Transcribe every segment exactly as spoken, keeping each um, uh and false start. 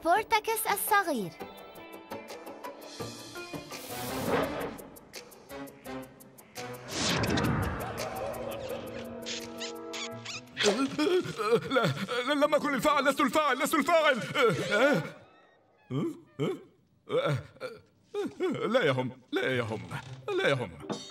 سبورتاكس الصغير. لا لم أكن الفاعل، لست الفاعل، لست الفاعل. لا يهم، لا يهم، لا يهم.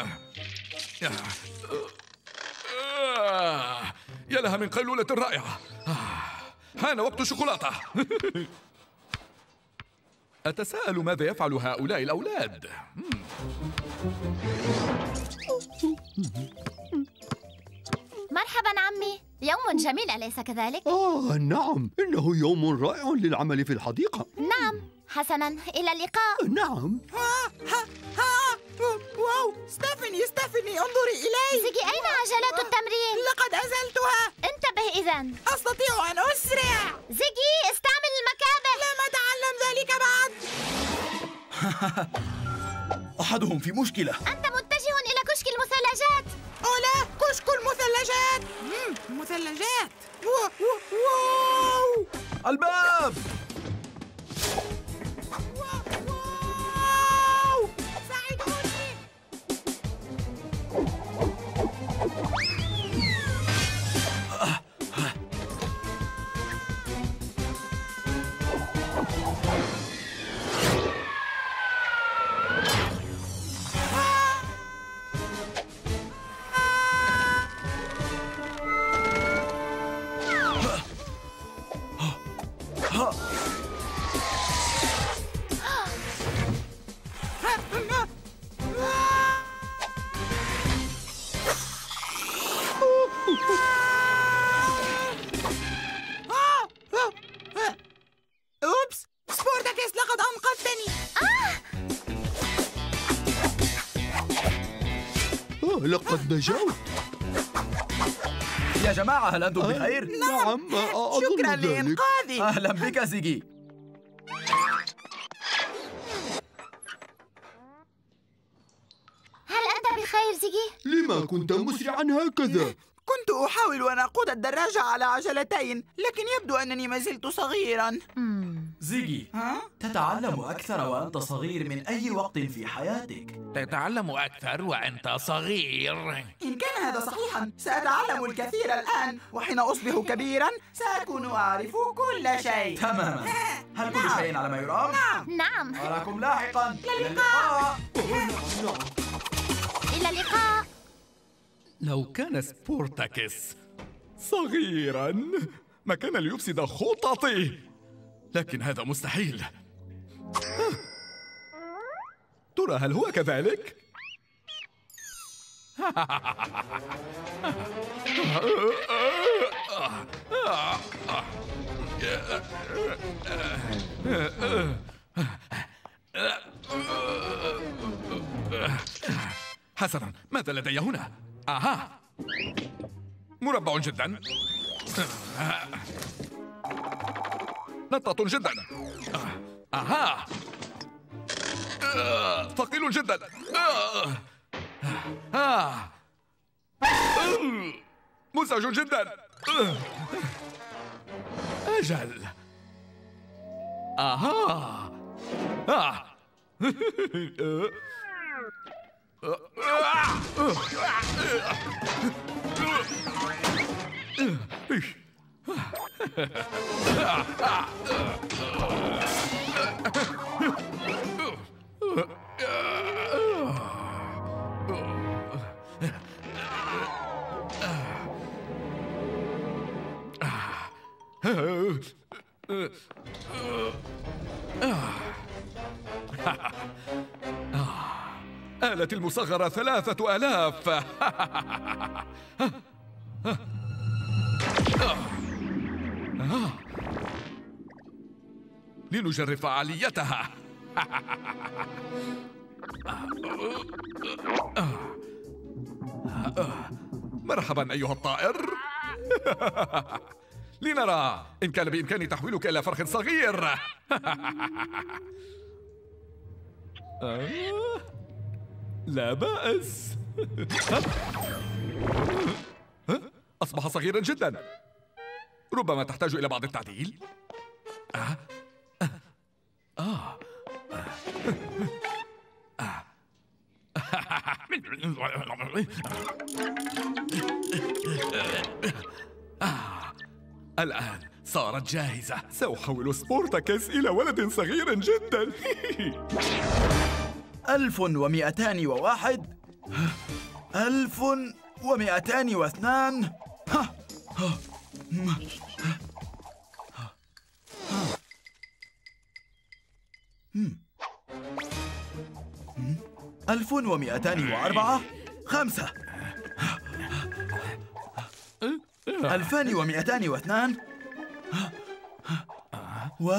يا لها من قيلولة رائعة. حان وقت الشوكولاتة. أتساءل ماذا يفعل هؤلاء الأولاد؟ مرحبا عمي، يوم جميل أليس كذلك؟ آه نعم، إنه يوم رائع للعمل في الحديقة. نعم، حسناً، إلى اللقاء. نعم. ها ها ها واو، ستيفاني ستيفاني انظري إلي. زيجي، أين عجلات التمرين؟ لقد أزلتها. انتبه إذن. أستطيع أن أسرع. زيجي، استعمل المكابح. لم أتعلم ذلك بعد. أحدهم في مشكلة. أنت متجه إلى كشك المثلجات. أولا، كشك المثلجات. مم، مثلجات. واو واو. الباب. واو، ساعدوني. أوبس، سبورتاكس لقد أنقذتني. آه لقد نجوت. يا جماعة، هل أنتم بخير؟ نعم، أظن شكرا ذلك. لإنقاذي. أهلا بك زيجي. هل أنت بخير زيجي؟ لما كنت مسرعا هكذا؟ كنت أحاول أن أقود الدراجة على عجلتين، لكن يبدو أنني ما زلت صغيرا. زيجي، ها؟ تتعلم أكثر وأنت صغير من أي وقت في حياتك. تتعلم أكثر وأنت صغير. إن كان هذا صحيحا، سأتعلم الكثير الآن، وحين أصبح كبيرا سأكون أعرف كل شيء. تماما. هل كل شيء على ما يرام؟ نعم. نعم. أراكم لاحقا. إلى اللقاء. إلى اللقاء. لو كان سبورتاكس صغيراً ما كان ليفسد خططي، لكن هذا مستحيل. ترى هل هو كذلك؟ حسناً، ماذا لدي هنا؟ آها، مربع جدا، نطة جدا، آها، ثقيل جدا، آه. مزعج جدا، أجل، آها، آه. آلتي المصغرة ثلاثة آلاف. لنجرب فعاليتها. مرحبا أيها الطائر. لنرى إن كان بإمكاني تحويلك إلى فرخ صغير. لا بأس. أصبح صغيرا جدا، ربما تحتاج إلى بعض التعديل. أه؟ آه. آه. آه. الآن صارت جاهزة. سأحول سبورتاكس إلى ولد صغير جدا. ألف ومئتان وواحد، ألف ومئتان واثنان، ألف ومئتان وأربعة، خمسة، ألفان ومئتان واثنان، و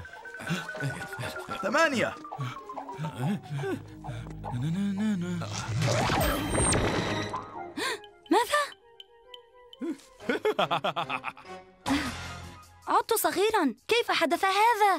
ثمانية. ماذا؟ عدت صغيراً، كيف حدث هذا؟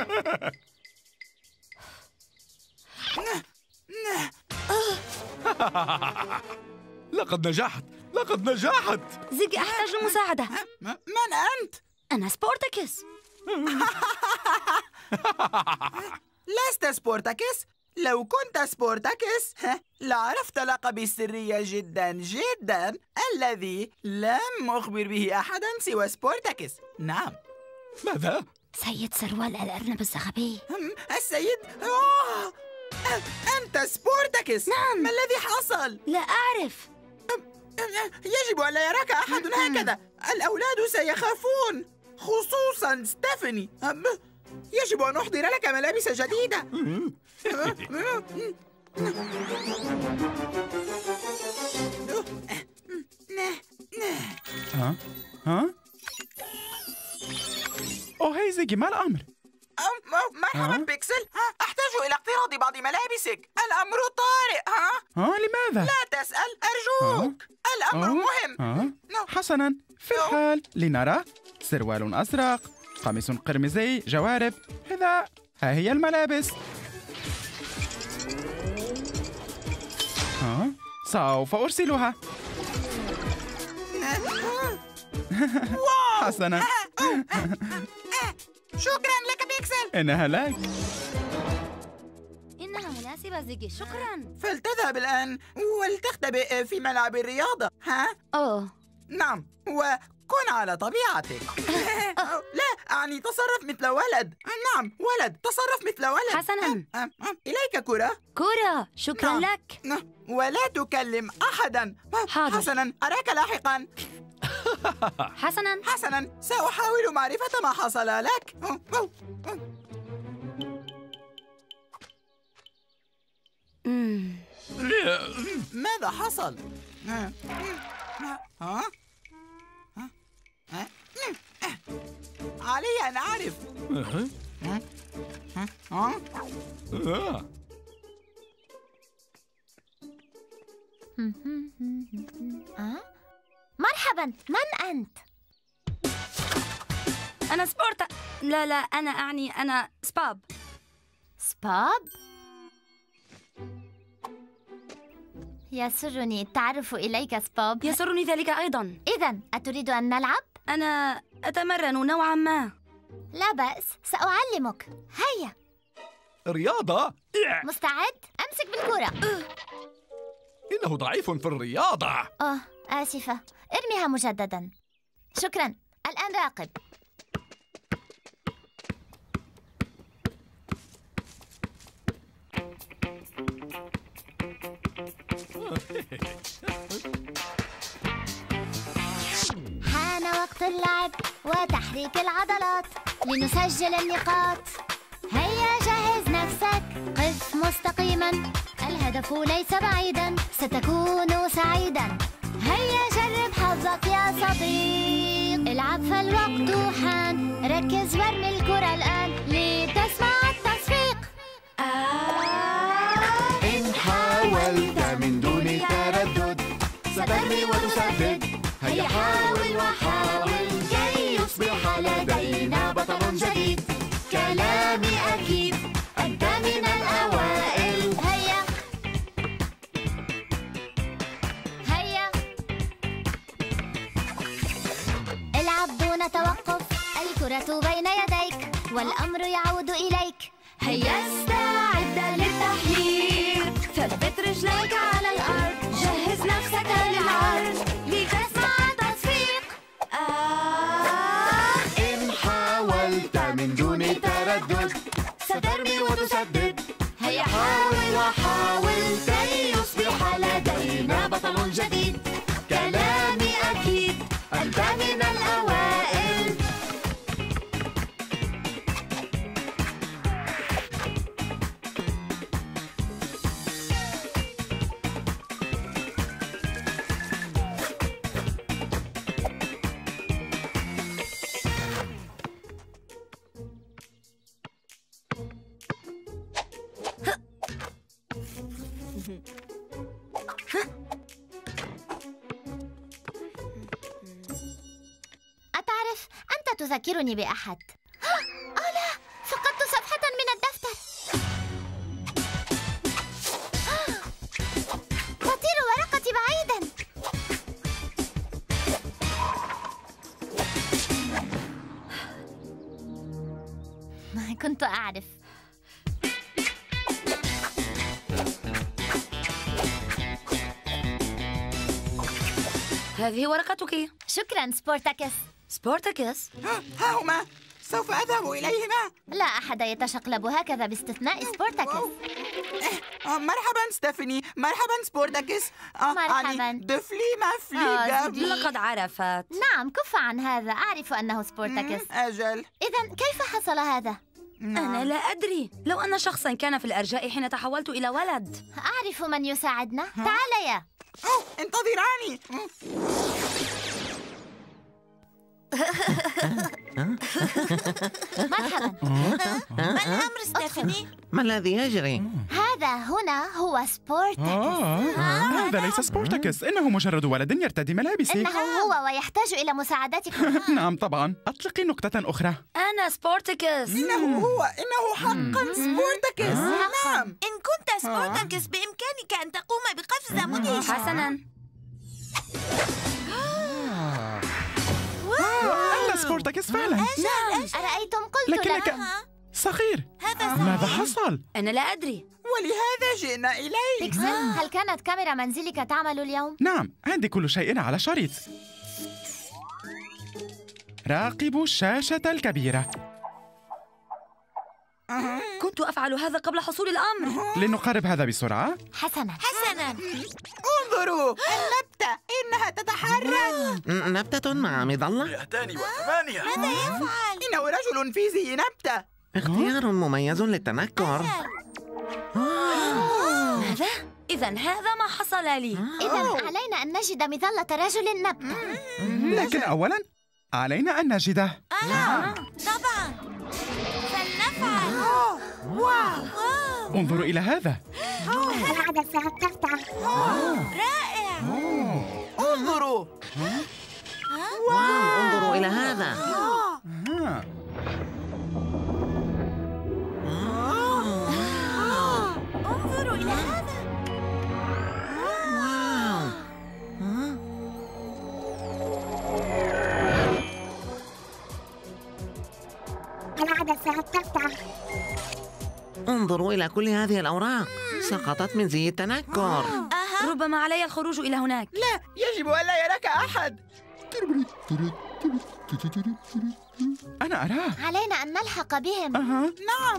لقد نجحت، لقد نجحت. زيجي، أحتاج المساعدة. من أنت؟ أنا سبورتاكس. لست سبورتاكس؟ لو كنت سبورتاكس لعرفت لقبي السري جدا جدا الذي لم أخبر به أحدا سوى سبورتاكس. نعم. ماذا؟ سيد سروال الأرنب الزغبي. السيد؟ أوه. أنت سبورتاكس. نعم. ما الذي حصل؟ لا أعرف. يجب أن لا يراك أحد هكذا. الأولاد سيخافون، خصوصا ستيفاني. يجب أن أحضر لك ملابس جديدة. ها؟ ها؟ أوه هاي زيجي، ما الأمر؟ مرحبا بيكسل. أحتاج إلى اقتراض بعض ملابسك. الأمر طارئ. ها؟ ها لماذا؟ لا تسأل أرجوك. الأمر مهم. ها؟ حسناً، في الحال لنرى. سروال أزرق، قميص قرمزي، جوارب، حذاء. ها هي الملابس. ها؟ سوف أرسلها. حسناً. شكراً لك بيكسل. إنها لك. إنها مناسبة زيجي، شكراً. فلتذهب الآن ولتختبئ في ملعب الرياضة. ها؟ أوه نعم، وكن على طبيعتك. لا، أعني تصرف مثل ولد. نعم، ولد، تصرف مثل ولد. حسناً. إليك كرة. كرة، شكراً نعم. لك. ولا تكلم أحداً. حاضر. حسناً، أراك لاحقاً. حسناً. حسناً، سأحاول معرفة ما حصل لك. مم. ماذا حصل؟ ها؟ ها؟ علي أن أعرف. ها؟ مرحبا، من أنت؟ أنا سبورتا. لا لا، أنا أعني أنا سباب. سباب؟ يسرني التعرف إليك سباب. يسرني ذلك أيضاً. إذن أتريد أن نلعب؟ أنا أتمرن نوعاً ما. لا بأس، سأعلمك. هيا. رياضة؟ مستعد؟ أمسك بالكرة. إنه ضعيف في الرياضة. آه، آسفة. ارميها مجدداً. شكراً. الآن راقب. حان وقت اللعب وتحريك العضلات لنسجل النقاط. هيا جهز نفسك، قف مستقيما، الهدف ليس بعيدا، ستكون سعيدا. هيا جرب حظك يا صديق، العب فالوقت حان، ركز وارمي الكرة الآن لتسمع التصفيق. آه إن حاولت من دون تردد سترمي وتسدد. هيا حاول وحاول كي يصبح لدينا بطل جديد. كلامي أكيد، أنت من الأوائل. هيا هيا العب دون توقف، الكرة بين يديك والأمر يعود إليك. هيا استعد للتحليق، ثبت رجليك على الأرض، جهز نفسك للعرض لتسمع تصفيق. آه إن حاولت من دون تردد سترمي وتسدد. هيا حاول وحاول كي يصبح لدينا بطل جديد. كلامي أكيد أنت من الأوائل. أتعرف أنت تذكرني بأحد. آه لا، فقدت صفحة من الدفتر. تطير ورقتي بعيدا. ما كنت أعرف. هذه ورقتك. شكرا سبورتاكس. سبورتاكس؟ ها هما، سوف أذهب إليهما. لا أحد يتشقلب هكذا باستثناء سبورتاكس. آه، مرحبا ستيفاني، مرحبا سبورتاكس. آه، مرحباً. يعني دفلي ما آه، فلي زبلي. لقد عرفت. نعم، كف عن هذا، أعرف أنه سبورتاكس. أجل. إذا كيف حصل هذا؟ أنا لا أدري. لو أن شخصاً كان في الأرجاء حين تحولت إلى ولد. أعرف من يساعدنا. تعاليا. أوه، انتظراني. مرحبا. ما الأمر ستيفاني؟ ما الذي يجري؟ هذا هنا هو سبورتاكس. آه. هذا ليس سبورتاكس، إنه مجرد ولد يرتدي ملابسي. إنه هو ويحتاج إلى مساعدتكم. نعم طبعا. أطلقي نكتة أخرى. أنا سبورتاكس. إنه هو، إنه حقا سبورتاكس. نعم. إن كنت سبورتاكس بإمكانك أن تقوم بقفزة مدهشة. حسناً. أنا سبورتاكس فعلا. أرأيتم قلت لكنك لها. صغير. هذا ماذا صحيح. حصل؟ أنا لا أدري. ولهذا جئنا إليك. بيكسل، هل كانت كاميرا منزلك تعمل اليوم؟ نعم، عندي كل شيء على شريط. راقبوا الشاشة الكبيرة. كنت أفعل هذا قبل حصول الأمر. لنقارب هذا بسرعة. حسنا. حسناً. انظروا النبتة، إنها تتحرك. نبتة مع مظلة؟ مئتان وثمانية. ماذا يفعل؟ إنه رجل في زي نبتة. اختيار مميز للتنكر. ماذا؟ إذا هذا ما حصل لي. إذا علينا أن نجد مظلة رجل نبتة. لكن أولا علينا أن نجده. نعم طبعا، فلنفعل. واو. انظروا إلى هذا. العدسة تفتح. رائع. انظروا. واو، انظروا إلى هذا. آه. انظروا إلى هذا. العدسة تفتح. انظروا إلى كل هذه الأوراق، سقطت من زي التنكر. ربما علي الخروج إلى هناك. لا، يجب ألا يراك أحد. أنا أراه. علينا أن نلحق بهم. أها. نعم.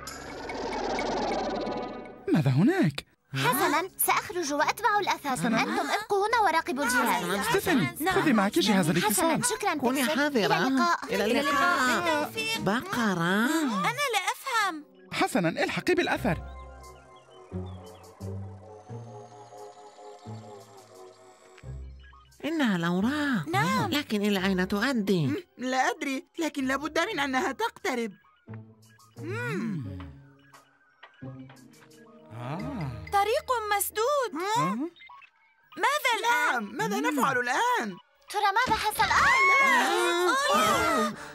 ماذا هناك؟ حسنا، سأخرج وأتبع الأثر. أنتم ابقوا هنا وراقبوا الجهاز. ستيفاني، خذي معك جهاز الاتصال. حسنا، شكرا كوني بيكسل. حذرة. إلى اللقاء. إلى اللقاء. بقرة. أنا لا أفهم. حسنا، الحقي بالأثر. إنها الأوراق. نعم. لكن إلى أين تؤدي؟ لا أدري، لكن لابد من أنها تقترب. آه. طريق مسدود. آه. ماذا الآن؟ نعم، ماذا نفعل الآن؟ ترى ماذا حصل؟ آه!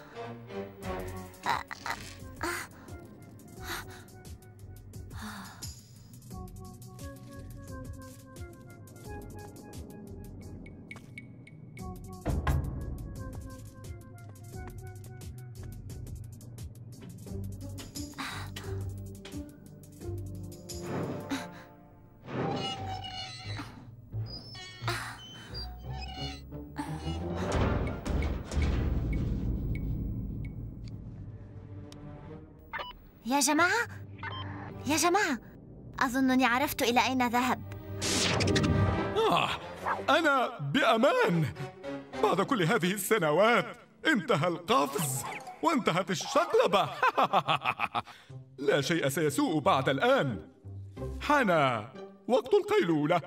يا جماعة يا جماعة أظنني عرفت إلى أين ذهب. آه أنا بأمان. بعد كل هذه السنوات انتهى القفز وانتهت الشقلبة. لا شيء سيسوء بعد الآن. حان وقت القيلولة.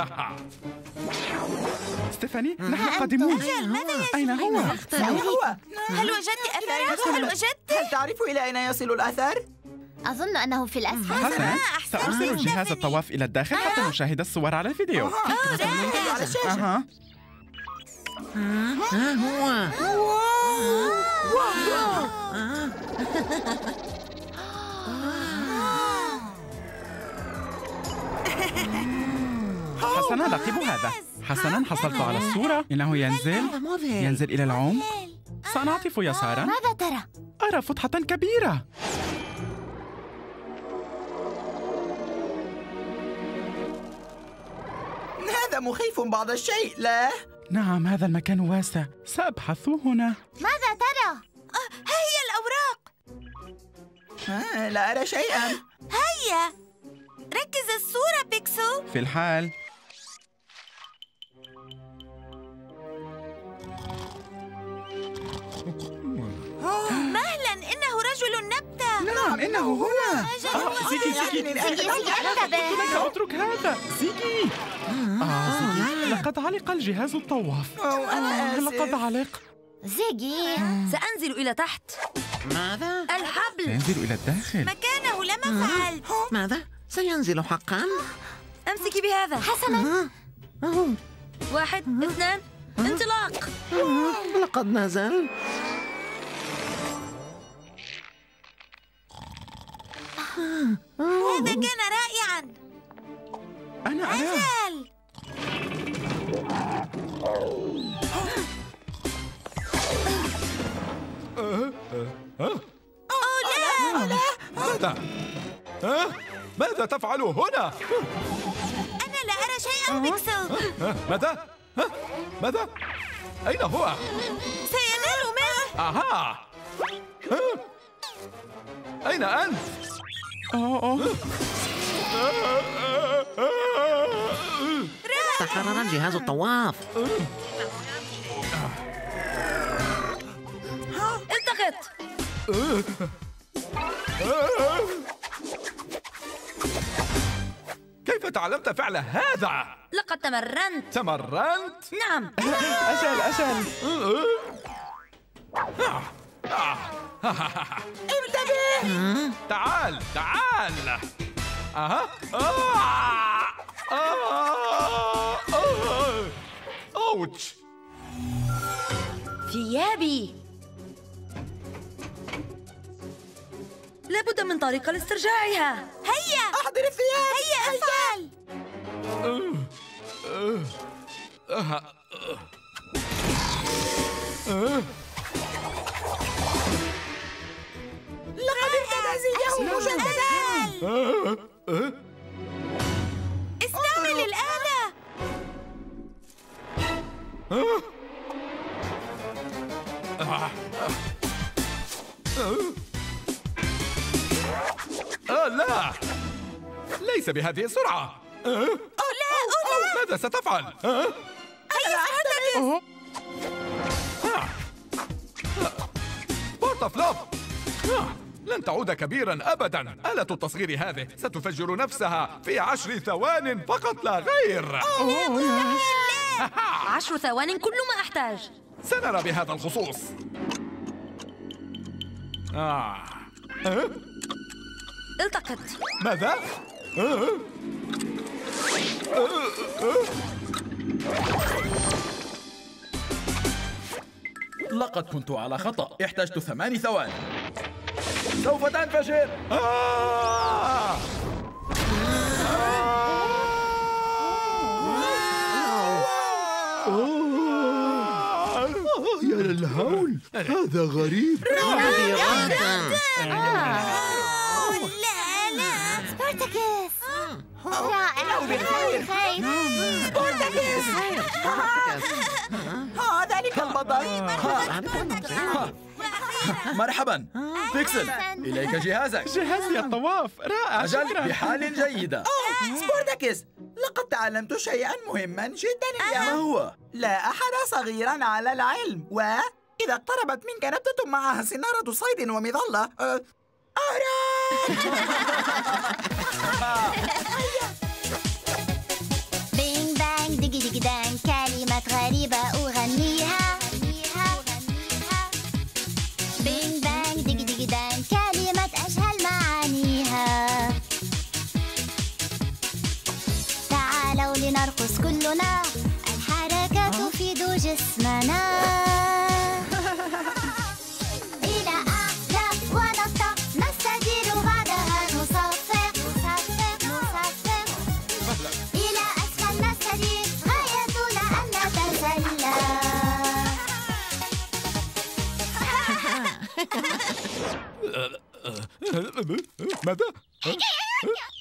ستيفاني، نحن قادمون. أين هو؟ هو هل وجدت أثره؟ هل وجدت؟ هل تعرف إلى أين يصل الأثر؟ أظن أنه في الأسفل. حسنا، سأرسل جهاز الطواف إلى الداخل حتى نشاهد الصور على الفيديو. على الشاشة. أها. ها هو. حسنا، راقبوا هذا. حسنا، حصلت على الصورة. إنه ينزل ينزل إلى العمق. سنعطف يسارا. ماذا ترى؟ أرى فتحة كبيرة. هذا مخيف بعض الشيء، لا؟ نعم، هذا المكان واسع. سأبحث هنا. ماذا ترى؟ ها هي الأوراق. آه لا أرى شيئا. هيا ركز الصورة بيكسو. في الحال. مهلا، إنه رجل نبتة. نعم، إنه هنا. آه، زيكي زيكي زيكي زيكي انتبه. لك اترك هذا. زيكي. آه زيكي، لقد علق الجهاز الطواف. أنا آسف. لقد علق. زيجي، سأنزل إلى تحت. ماذا؟ الحبل. سينزل إلى الداخل. مكانه لما فعل. ماذا؟ سينزل حقا؟ أمسكي بهذا. حسنا. واحد، اثنان، انطلاق. لقد نزل. هذا كان رائعا. أنا أراه. أجل. أوه لا. ماذا؟ ها؟ ماذا تفعل هنا؟ أنا لا أرى شيئا بيكسو. ها؟ ماذا؟ ها؟ ماذا؟ أين هو؟ سينال منه. أها! ها؟ أين أنت؟ أوه أوه. تحرر جهاز الطواف. التقط. كيف تعلمت فعل هذا؟ لقد تمرنت. تمرنت؟ نعم. أجل أجل. انتبه. تعال تعال. أها. آه. آه. آه. أوتش. ثيابي. لابد من طريقة لاسترجاعها. هيا أحضر الثياب. هيا افعل. لقد ارتدى زيه مجددا. استعمل الآلة. آه لا، ليس بهذه السرعة. أوه لا، أوه لا. ماذا ستفعل؟ هيا سأرتكز. بورتا فلوب. لن تعود كبيرا أبدا. آلة التصغير هذه ستفجر نفسها في عشر ثوان فقط لا غير. عشر ثوان كل ما أحتاج. سنرى بهذا الخصوص. آه. أه؟ التقط. ماذا؟ أه؟ أه؟ أه؟ لقد كنت على خطأ. احتجت ثماني ثواني. سوف تنفجر. آه! يا للهول، هذا غريب. لا لا. سبارتاكس. رائع. بالخير. خير. سبارتاكس. ها ذلك البطل. مرحبا. بيكسل، إليك جهازك. جهاز لي الطواف، رائع، أجل، شكرا. بحال جيدة. أوه سبورداكس، لقد تعلمت شيئا مهما جدا اليوم. ما هو؟ لا أحد صغيرا على العلم، وإذا اقتربت منك نبتة معها سنارة صيد ومظلة أه... أهرب. بينج بانج ديجي ديجي دانج، كلمات غريبة أغنيها. بينج بانج ديجي ديجي دانج، كلمات أجهل معانيها. تعالوا لنرقص كلنا، الحركة تفيد جسمنا. إلى أعلى ونطلق، نستدير بعدها نصفق نصفق نصفق. إلى أسفل نستدير، غايتنا أن نتسلى. ماذا؟